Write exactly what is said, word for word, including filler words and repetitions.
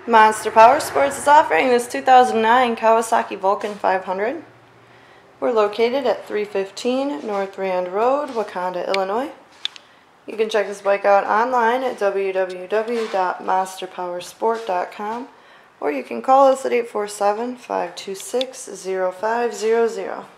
Monster Powersports is offering this two thousand nine Kawasaki Vulcan five hundred. We're located at three fifteen North Rand Road, Wauconda, Illinois. You can check this bike out online at w w w dot monster powersport dot com or you can call us at eight four seven, five two six, zero five zero zero.